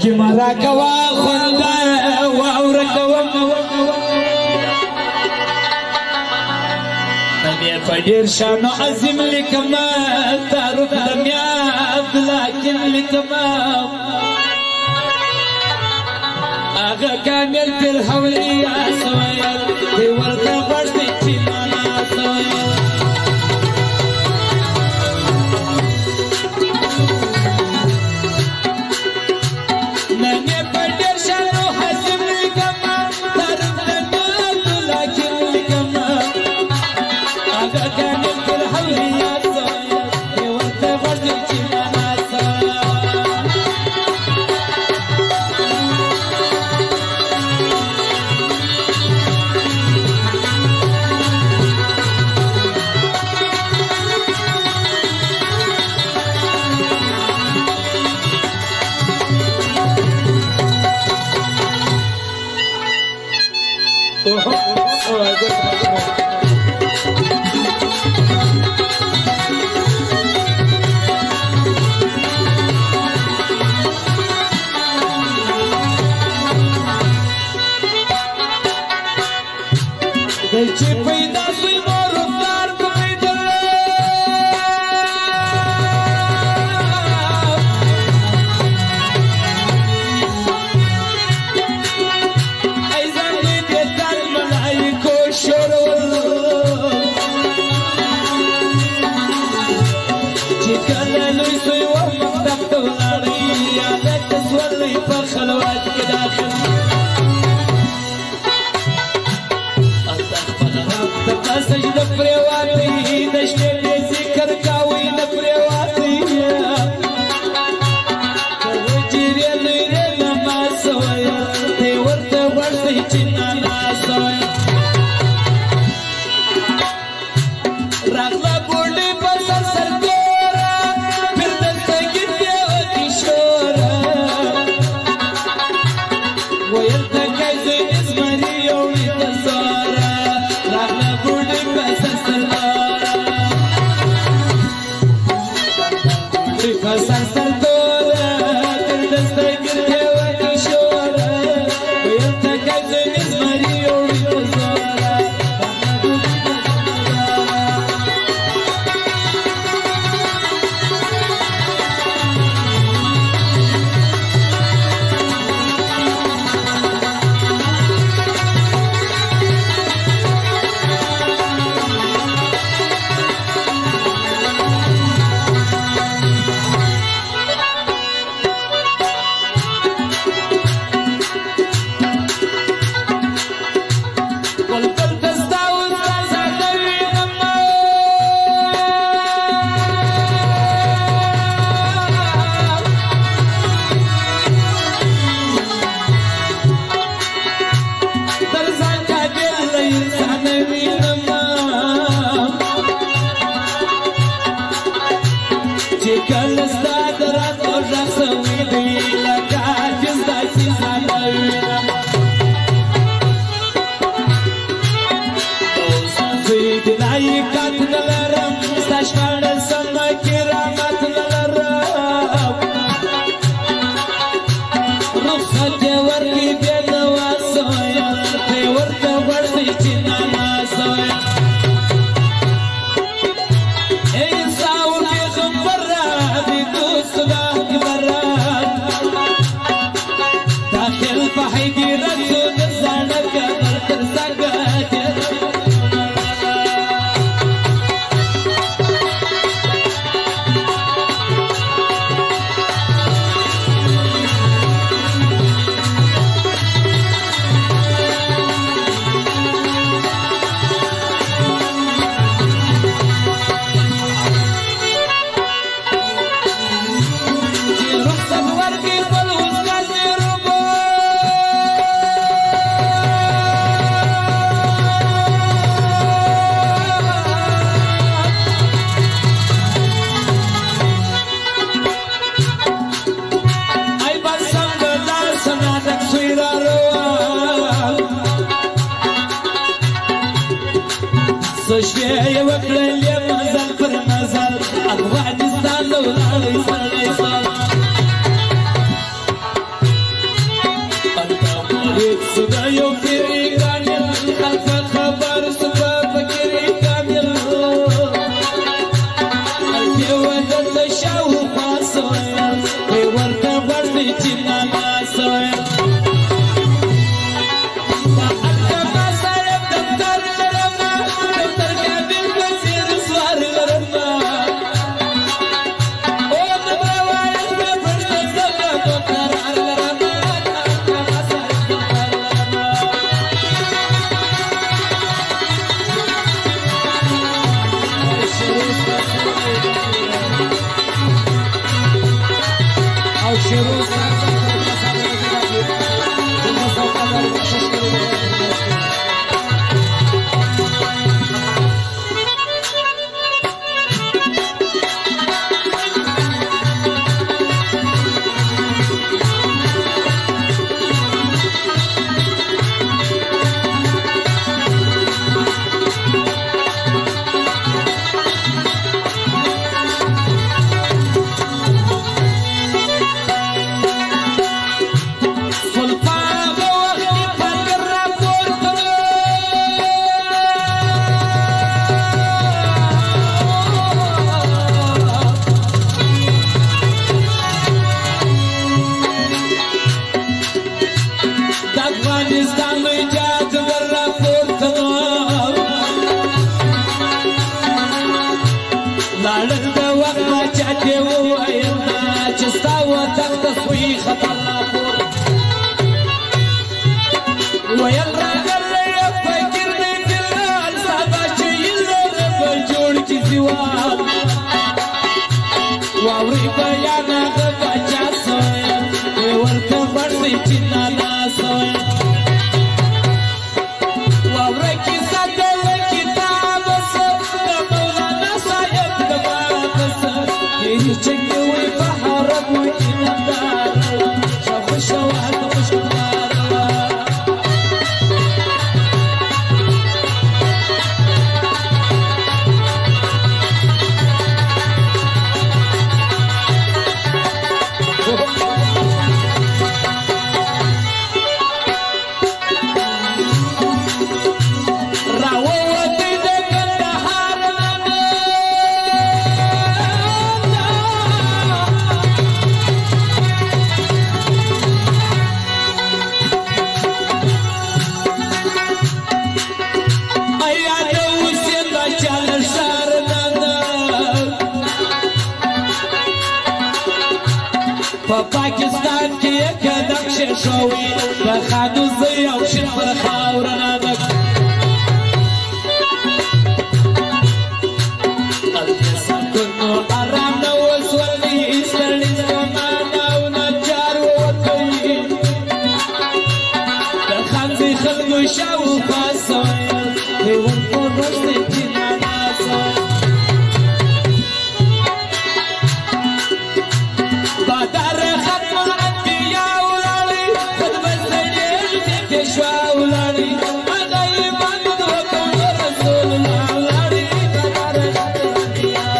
کې مرا کوا خونده واوره کوم دنیا په ډېر شانو عظیم لیکما تعارف د میاد لکن لیکما هغه کامل فی الحولیا سویل دی ورته غوږ دی چې مانا سویل چې پیدا سوی مور افطار کویدل ای زمین دیتن ملائکو شورول چې کله لوی سوی و مکتب ته ولاړی هلک د سورلۍ په خلوت کې داخل سجده پریواتی دشته بی ذکر کاوی نپریواتی جیری لیره نما سوی دی ورد ورزی چنانا سوی راغلا بوڑی بسر سرگورا پھر دستا گردیا کشورا ویلتا کیزوی نزمانی یومی تزارا راغلا بوڑی بسر سردورا تر دستا گرده و کشورا ویلتا کیزوی نزمانی یومی تزارا شوية وكل يوم مازال في المازال أقوى دستان ولا يصل پاکستان کې قدم شوی د خانو زوی او شین پر خاوره نازک الکسکونو آرام نه اوس ورني ستړي زمانه او نجار وکړي د خان زوی خلکو شاوخوا سوی هیواد په ورځ کې ناسا بادار ختم الانبیاء ولاری خود بزدیش دیشوا ولاری اغای محمد وکم رسول اللہ ولاری بادار ختم الانبیاء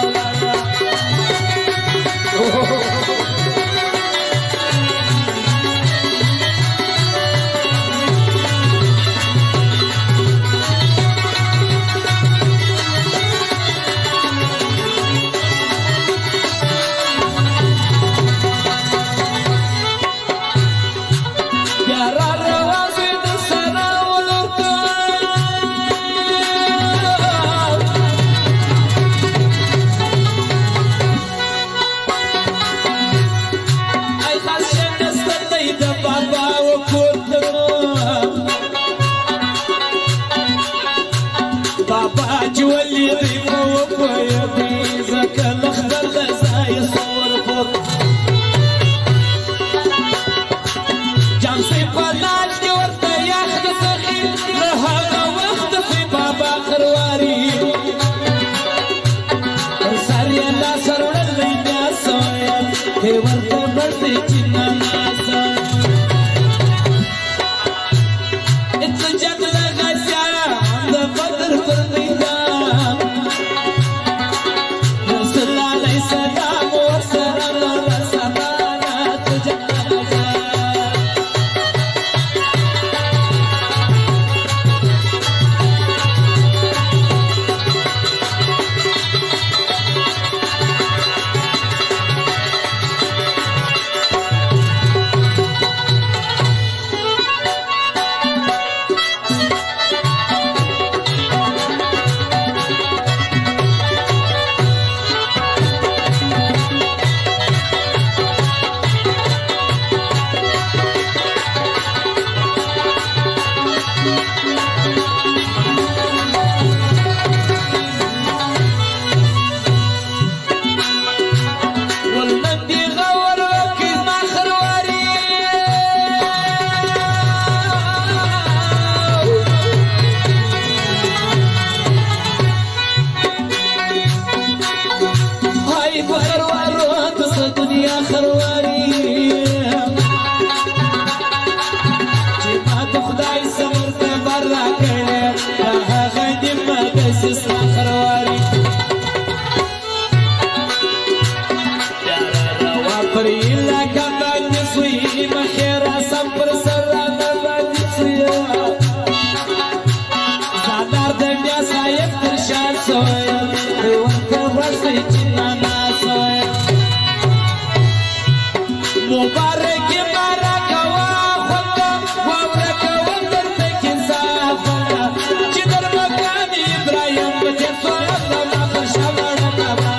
جولي ضيفه وبويا بيزك الاخضر غزاي صور فوق جامسي بلاش ورد ياخد سخي لهذا وقت في بابا خرواري ساريا ناصر ولي ناسويا هي ورد برسي جنا ناسا اتجد لغزا عند بدر فرقي ورسي چنانا سوي مبارك مبارك واخدا وابرك وندر كسافا جدر مكان ابراهيم بجسوا لما فرشوا لما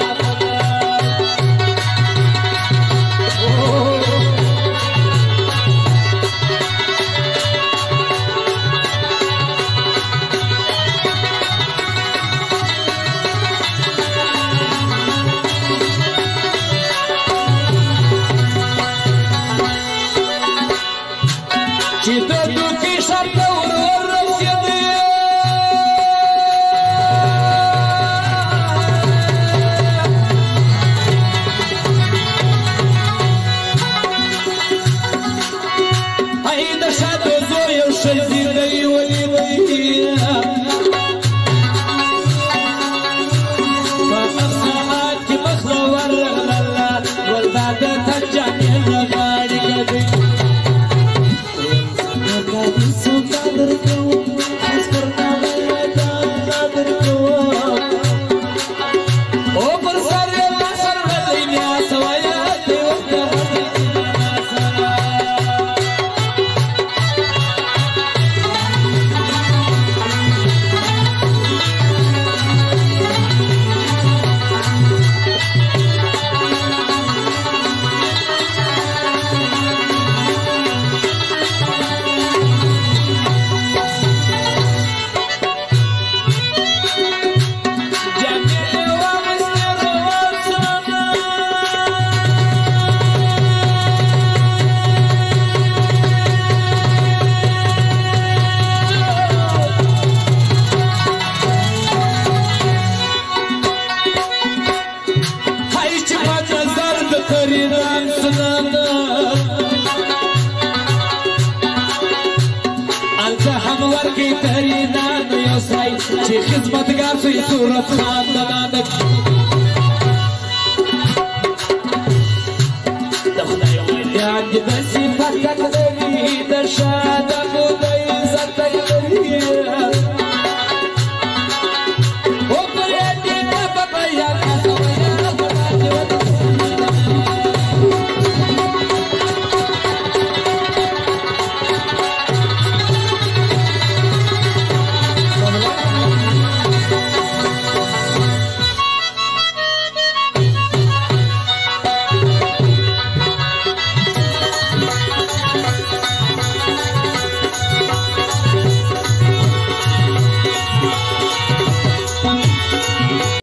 خدمتگار سوی صورت خاندانک